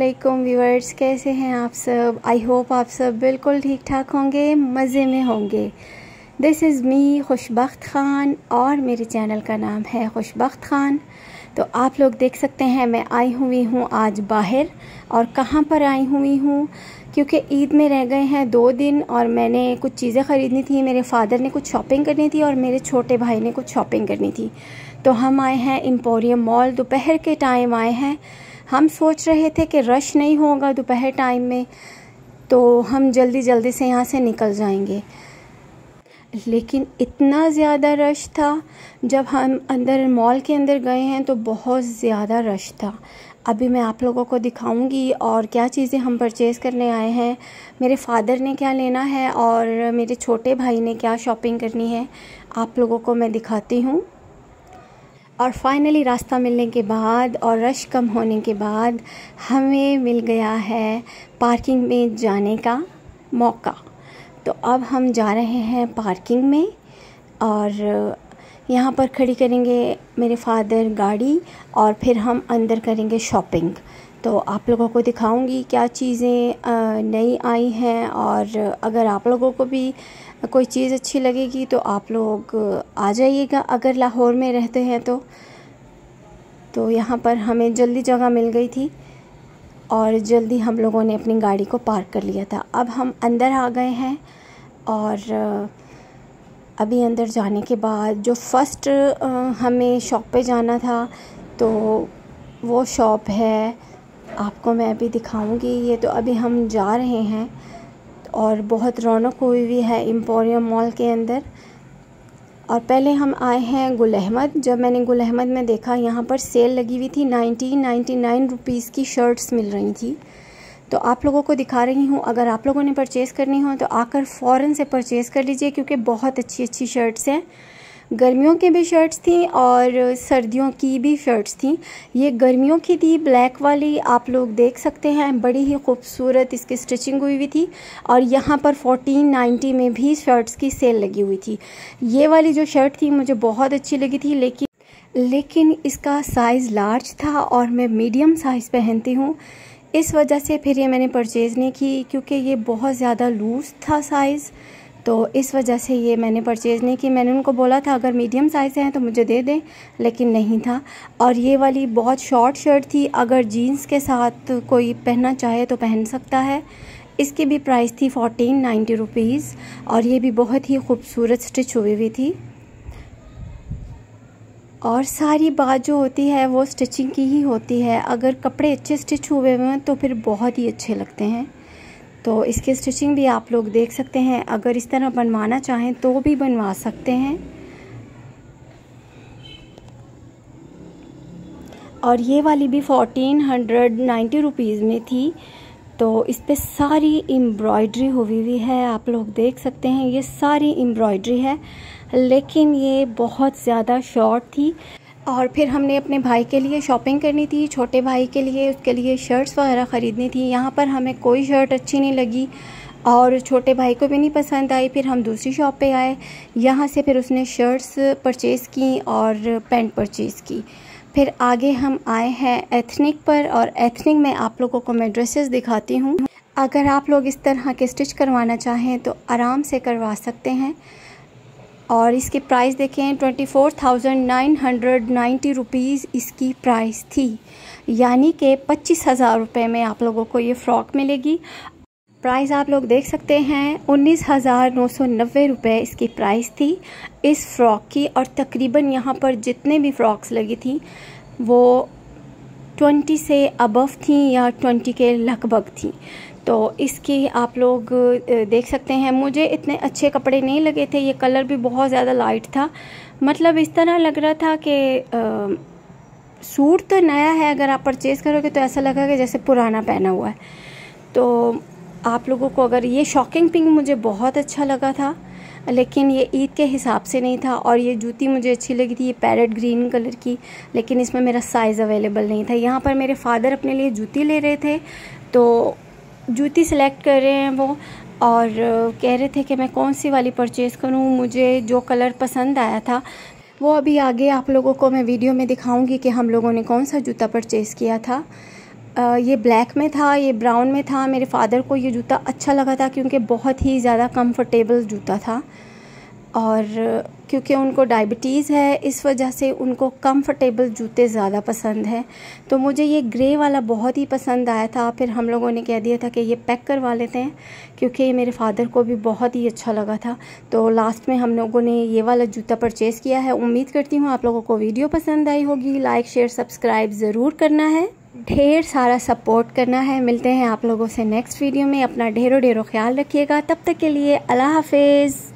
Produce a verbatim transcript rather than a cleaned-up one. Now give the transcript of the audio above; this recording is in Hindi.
वालेकुम व्यूअर्स, कैसे हैं आप सब। आई होप आप सब बिल्कुल ठीक ठाक होंगे, मज़े में होंगे। This is me Khushbakht Khan और मेरे चैनल का नाम है खुशबख्त ख़ान। तो आप लोग देख सकते हैं मैं आई हुई हूँ आज बाहर। और कहाँ पर आई हुई हूँ, क्योंकि ईद में रह गए हैं दो दिन और मैंने कुछ चीज़ें ख़रीदनी थी। मेरे फादर ने कुछ शॉपिंग करनी थी और मेरे छोटे भाई ने कुछ शॉपिंग करनी थी। तो हम आए हैं एम्पोरियम मॉल। दोपहर के टाइम आए हैं। हम सोच रहे थे कि रश नहीं होगा दोपहर टाइम में, तो हम जल्दी जल्दी से यहाँ से निकल जाएंगे, लेकिन इतना ज़्यादा रश था। जब हम अंदर मॉल के अंदर गए हैं तो बहुत ज़्यादा रश था। अभी मैं आप लोगों को दिखाऊंगी और क्या चीज़ें हम परचेज़ करने आए हैं, मेरे फादर ने क्या लेना है और मेरे छोटे भाई ने क्या शॉपिंग करनी है, आप लोगों को मैं दिखाती हूँ। और फाइनली रास्ता मिलने के बाद और रश कम होने के बाद हमें मिल गया है पार्किंग में जाने का मौका। तो अब हम जा रहे हैं पार्किंग में और यहाँ पर खड़ी करेंगे मेरे फादर गाड़ी और फिर हम अंदर करेंगे शॉपिंग। तो आप लोगों को दिखाऊंगी क्या चीज़ें नई आई हैं, और अगर आप लोगों को भी कोई चीज़ अच्छी लगेगी तो आप लोग आ जाइएगा अगर लाहौर में रहते हैं तो। तो यहाँ पर हमें जल्दी जगह मिल गई थी और जल्दी हम लोगों ने अपनी गाड़ी को पार्क कर लिया था। अब हम अंदर आ गए हैं और अभी अंदर जाने के बाद जो फर्स्ट हमें शॉप पे जाना था तो वो शॉप है, आपको मैं अभी दिखाऊंगी। ये तो अभी हम जा रहे हैं और बहुत रौनक हुई हुई है एम्पोरियम मॉल के अंदर। और पहले हम आए हैं गुल अहमद। जब मैंने गुल अहमद में देखा यहाँ पर सेल लगी हुई थी, नाइनटीन नाइन्टी नाइन रुपीज़ की शर्ट्स मिल रही थी। तो आप लोगों को दिखा रही हूँ, अगर आप लोगों ने परचेज़ करनी हो तो आकर फ़ौरन से परचेज़ कर लीजिए, क्योंकि बहुत अच्छी अच्छी शर्ट्स हैं। गर्मियों की भी शर्ट्स थी और सर्दियों की भी शर्ट्स थी। ये गर्मियों की थी, ब्लैक वाली, आप लोग देख सकते हैं, बड़ी ही खूबसूरत इसकी स्टिचिंग हुई हुई थी। और यहाँ पर फोर्टीन नाइन्टी में भी शर्ट्स की सेल लगी हुई थी। ये वाली जो शर्ट थी मुझे बहुत अच्छी लगी थी, लेकिन लेकिन इसका साइज़ लार्ज था और मैं मीडियम साइज़ पहनती हूँ, इस वजह से फिर ये मैंने परचेज़ नहीं की, क्योंकि ये बहुत ज़्यादा लूज़ था साइज़। तो इस वजह से ये मैंने परचेज़ नहीं की। मैंने उनको बोला था अगर मीडियम साइज़ है तो मुझे दे दें, लेकिन नहीं था। और ये वाली बहुत शॉर्ट शर्ट थी, अगर जीन्स के साथ कोई पहनना चाहे तो पहन सकता है। इसकी भी प्राइस थी फोर्टीन नाइन्टी रुपीज़ और ये भी बहुत ही खूबसूरत स्टिच हुई हुई थी। और सारी बात जो होती है वो स्टिचिंग की ही होती है। अगर कपड़े अच्छे स्टिच हुए हुए हैं तो फिर बहुत ही अच्छे लगते हैं। तो इसकी स्टिचिंग भी आप लोग देख सकते हैं, अगर इस तरह बनवाना चाहें तो भी बनवा सकते हैं। और ये वाली भी फोर्टीन हंड्रेड नाइन्टी रुपीज़ में थी। तो इस पे सारी एम्ब्रॉयडरी हुई हुई है, आप लोग देख सकते हैं, ये सारी एम्ब्रॉयडरी है, लेकिन ये बहुत ज़्यादा शॉर्ट थी। और फिर हमने अपने भाई के लिए शॉपिंग करनी थी, छोटे भाई के लिए, उसके लिए शर्ट्स वगैरह ख़रीदनी थी। यहाँ पर हमें कोई शर्ट अच्छी नहीं लगी और छोटे भाई को भी नहीं पसंद आई। फिर हम दूसरी शॉप पे आए, यहाँ से फिर उसने शर्ट्स परचेज़ की और पैंट परचेज़ की। फिर आगे हम आए हैं एथनिक पर, और एथनिक में आप लोगों को मैं ड्रेसेस दिखाती हूँ। अगर आप लोग इस तरह के स्टिच करवाना चाहें तो आराम से करवा सकते हैं। और इसकी प्राइस देखें, twenty four thousand nine hundred ninety rupees इसकी प्राइस थी, यानी कि पच्चीस हज़ार रुपये में आप लोगों को ये फ़्रॉक मिलेगी। प्राइस आप लोग देख सकते हैं, उन्नीस हज़ार नौ सौ नब्बे रुपये इसकी प्राइस थी इस फ़्रॉक की। और तकरीबन यहाँ पर जितने भी फ़्रॉक्स लगी थी वो ट्वेंटी से अबव थी या ट्वेंटी के लगभग थी। तो इसकी आप लोग देख सकते हैं, मुझे इतने अच्छे कपड़े नहीं लगे थे, ये कलर भी बहुत ज़्यादा लाइट था। मतलब इस तरह लग रहा था कि सूट तो नया है, अगर आप परचेज़ करोगे तो ऐसा लगा कि जैसे पुराना पहना हुआ है। तो आप लोगों को अगर ये शॉकिंग पिंक मुझे बहुत अच्छा लगा था, लेकिन ये ईद के हिसाब से नहीं था। और ये जूती मुझे अच्छी लगी थी, ये पैरेट ग्रीन कलर की, लेकिन इसमें मेरा साइज़ अवेलेबल नहीं था। यहाँ पर मेरे फादर अपने लिए जूती ले रहे थे, तो जूती सेलेक्ट कर रहे हैं वो, और कह रहे थे कि मैं कौन सी वाली परचेज़ करूं। मुझे जो कलर पसंद आया था वो अभी आगे आप लोगों को मैं वीडियो में दिखाऊंगी कि हम लोगों ने कौन सा जूता परचेज़ किया था। ये ब्लैक में था, ये ब्राउन में था। मेरे फादर को ये जूता अच्छा लगा था क्योंकि बहुत ही ज़्यादा कंफर्टेबल जूता था, और क्योंकि उनको डायबिटीज़ है इस वजह से उनको कंफर्टेबल जूते ज़्यादा पसंद हैं। तो मुझे ये ग्रे वाला बहुत ही पसंद आया था। फिर हम लोगों ने कह दिया था कि ये पैक करवा लेते हैं क्योंकि मेरे फादर को भी बहुत ही अच्छा लगा था। तो लास्ट में हम लोगों ने ये वाला जूता परचेज़ किया है। उम्मीद करती हूँ आप लोगों को वीडियो पसंद आई होगी। लाइक शेयर सब्सक्राइब ज़रूर करना है, ढेर सारा सपोर्ट करना है। मिलते हैं आप लोगों से नेक्स्ट वीडियो में। अपना ढेरों ढेरों ख्याल रखिएगा। तब तक के लिए अल्लाह हाफिज़।